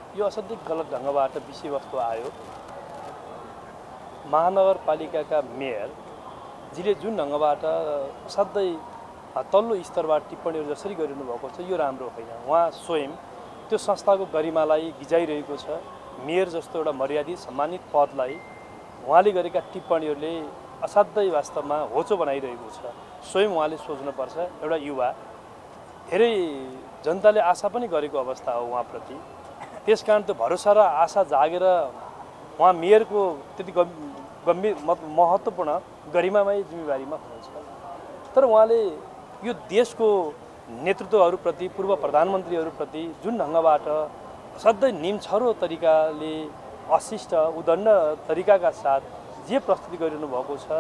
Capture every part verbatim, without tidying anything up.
यो असाध्यै गलत ढङ्गबाट विषयवस्तु आयो। महानगरपालिकाका मेयरजीले जुन ढङ्गबाट असाध्यै तल्लो स्तरबाट टिप्पणीहरू जसरी गरिनु भएको छ यो राम्रो होइन। उहाँ स्वयं त्यो संस्थाको गरिमालाई गिजाइरहेको छ। मेयर जस्तो एउटा मर्यादित सम्मानित पदलाई उहाँले गरेका टिप्पणीहरूले असाध्यै वास्तवमा होचो बनाइरहेको छ। स्वयं उहाँले सोच्नुपर्छ। एउटा युवा धेरै जनताले आशा पनि गरेको अवस्था हो उहाँप्रति। त्यसकारण त्यो भरोसा र आशा जागेर उहाँ मेयरको त्यति गम्भीर महत्त्वपूर्ण गरिमामय जिम्मेवारीमा हुनुहुन्छ। तर उहाँले यो देशको नेतृत्वहरूप्रति पूर्व प्रधानमन्त्रीहरूप्रति जुन ढङ्गबाट असाध्यै निम्छरो तरिकाले अशिष्ट उदण्ड तरिकाका साथ जे प्रस्तुति गरिनु भएको छ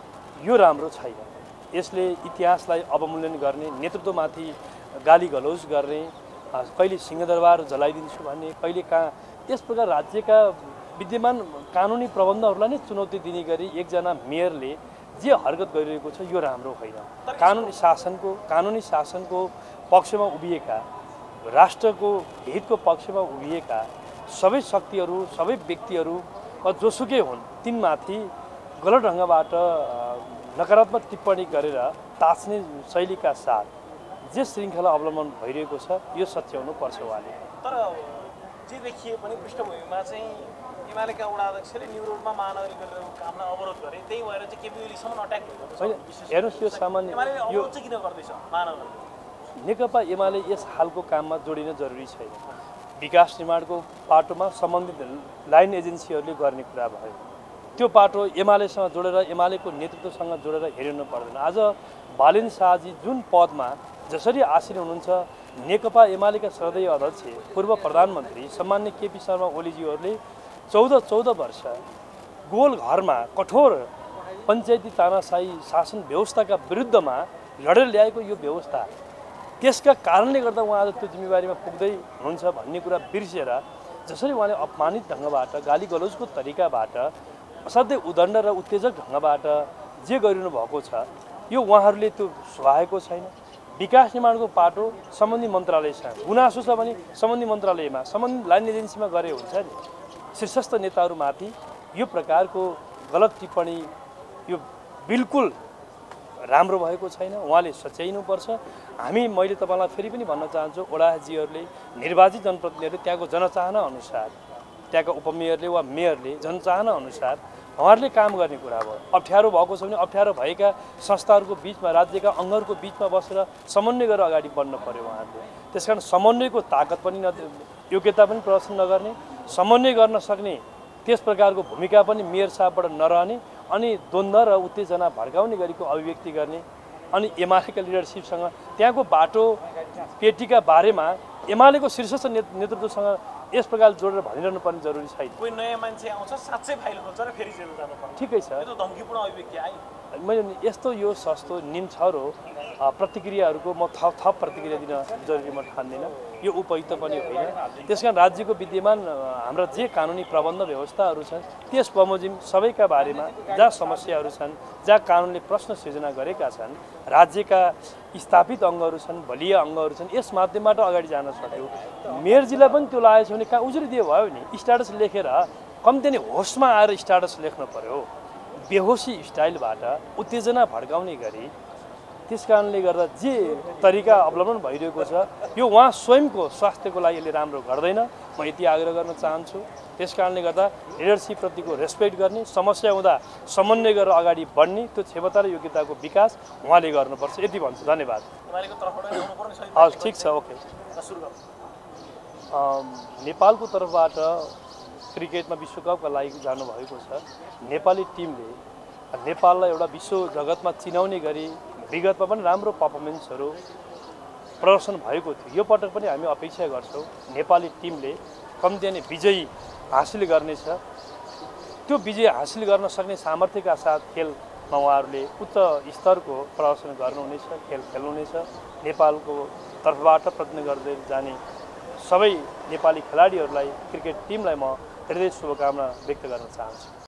यो राम्रो छैन। यसले इतिहासलाई अवमूल्यन गर्ने, नेतृत्वमाथि गाली गलौज गर्ने, कहिले सिंहदरबार जलाइदिन्छु भन्ने, कहिले कहाँ यस प्रकार राज्यका विद्यमान कानुनी प्रबन्धहरूलाई नै चुनौती दिने गरी एकजना मेयरले जे हरकत गरिरहेको छ यो राम्रो होइन। कानुनी शासनको कानुनी शासनको पक्षमा उभिएका, राष्ट्रको हितको पक्षमा उभिएका सबै शक्तिहरू, सबै व्यक्तिहरू जोसुकै हुन् तिनमाथि गलत ढङ्गबाट नकारात्मक टिप्पणी गरेर ताच्ने शैलीका साथ जे श्रृङ्खला अवलम्बन भइरहेको छ यो सच्याउनु पर्छ उहाँले। तर जे देखिए पनि पृष्ठभूमिमा चाहिँ एमालेका वडा अध्यक्षले न्यू रोडमा महानगरीकरणको कामलाई अवरोध गरे, त्यही भएर चाहिँ केपी ओलीसम्म अट्याक भएको छ। हेर्नुहोस् यो सामान्य यो चाहिँ किन गर्दैछ महानगर? नेकपा एमाले यस हालको काममा जोडिन जरुरी छैन। विकास निर्माणको पाटोमा सम्बन्धित लाइन एजेन्सीहरूले गर्ने कुरा भयो। त्यो पाटो एमालेसँग जोडेर एमालेको नेतृत्वसँग जोडेर हेरिनु पर्दैन। आज बालेन शाहजी जुन पदमा जसरी आसीन हुनुहुन्छ, नेकपा एमालेका श्रद्धेय अध्यक्ष पूर्व प्रधानमन्त्री सम्मान्य केपी शर्मा ओलीजीहरूले चौध चौध वर्ष गोल घरमा कठोर पञ्चायती तानाशाही शासन व्यवस्थाका विरुद्धमा लडेर ल्याएको यो व्यवस्था, त्यसका कारणले गर्दा उहाँ आज त्यो जिम्मेवारीमा पुग्दै हुनुहुन्छ भन्ने कुरा बिर्सेर जसरी उहाँले अपमानित ढङ्गबाट, गाली गलौजको तरिकाबाट, असाध्यै उदण्ड र उत्तेजक ढङ्गबाट जे गरिनु भएको छ यो उहाँहरूले त्यो सुहाएको छैन। विकास निर्माणको पाटो सम्बन्धी मन्त्रालयसँग गुनासो छ भने सम्बन्धी मन्त्रालयमा, सम्बन्धित लाइन एजेन्सीमा गरे हुन्छ नि। शीर्षस्थ नेताहरूमाथि यो प्रकारको गलत टिप्पणी यो बिल्कुल राम्रो भएको छैन। उहाँले सच्याइनुपर्छ। हामी मैले तपाईँलाई फेरि पनि भन्न चाहन्छु, ओडाजीहरूले निर्वाचित जनप्रतिनिधिहरूले त्यहाँको जनचाहना अनुसार, त्यहाँका उपमेयरले वा मेयरले जनचाहना अनुसार उहाँहरूले काम गर्ने कुरा भयो। अप्ठ्यारो भएको छ भने अप्ठ्यारो भएका संस्थाहरूको बिचमा, राज्यका अङ्गहरूको बिचमा बसेर समन्वय गरेर अगाडि बढ्न पर्यो उहाँहरूले। त्यसकारण समन्वयको ताकत पनि न, योग्यता पनि प्रदर्शन नगर्ने, समन्वय गर्न सक्ने त्यस प्रकारको भूमिका पनि मेयर साहबबाट नरहने, अनि द्वन्द्व र उत्तेजना भड्काउने गरीको अभिव्यक्ति गर्ने, अनि एमालेका लिडरसिपसँग त्यहाँको बाटो पेटीका बारेमा एमालेको शीर्षस्थ नेतृत्वसँग यस प्रकार जोडेर भनिरहनु पर्ने जरुरी छैन। कोही नयाँ मान्छे आउँछ, साँच्चै फाइल खोल्छ र फेरि जेल जानु पर्छ। ठिकै छ, यो त धम्कीपूर्ण अभिव्यक्ति आयो। मैले यस्तो यो सस्तो निम्छरो प्रतिक्रियाहरूको म थप थप प्रतिक्रिया दिन जरुरी म ठान्दिनँ। यो उपयुक्त पनि होइन। त्यसकारण राज्यको विद्यमान हाम्रा जे कानुनी प्रबन्ध व्यवस्थाहरू छन् त्यस बमोजिम सबैका बारेमा जहाँ समस्याहरू छन्, जहाँ कानुनले प्रश्न सिर्जना गरेका छन्, राज्यका स्थापित अङ्गहरू छन्, बलिया अङ्गहरू छन्, यस माध्यमबाट अगाडि जान सक्यो। मेयरजीलाई पनि त्यो लागेको छ भने कहाँ उजुरी दियो भयो नि, स्ट्याटस लेखेर कम्ती नै होसमा आएर स्ट्याटस लेख्नु पर्यो। बेहोसी स्टाइलबाट उत्तेजना भड्काउने गरी, त्यस कारणले गर्दा जे तरिका अवलम्बन भइरहेको छ यो उहाँ स्वयंको स्वास्थ्यको लागि यसले राम्रो गर्दैन। म यति आग्रह गर्न चाहन्छु। त्यस कारणले गर्दा लिडरसिपप्रतिको रेस्पेक्ट गर्ने, समस्या हुँदा समन्वय गरेर अगाडि बढ्ने त्यो क्षमता र योग्यताको विकास उहाँले गर्नुपर्छ। यति भन्छु। धन्यवाद। हस्, ठिक छ, ओके। नेपालको तर्फबाट क्रिकेटमा विश्वकपका लागि जानुभएको छ। नेपाली टिमले नेपाललाई एउटा विश्व जगतमा चिनाउने गरी विगतमा पनि राम्रो पर्फर्मेन्सहरू प्रदर्शन भएको थियो। यो पटक पनि हामी अपेक्षा गर्छौँ नेपाली टिमले कम्ती नै विजयी हासिल गर्नेछ। त्यो विजय हासिल गर्न सक्ने सामर्थ्यका साथ खेलमा उहाँहरूले उच्च स्तरको प्रदर्शन गर्नुहुनेछ, खेल खेल्नुहुनेछ। नेपालको तर्फबाट प्रतिनिधित्व गर्दै जाने सबै नेपाली खेलाडीहरूलाई, क्रिकेट टिमलाई म हृदय शुभकामना व्यक्त गर्न चाहन्छु।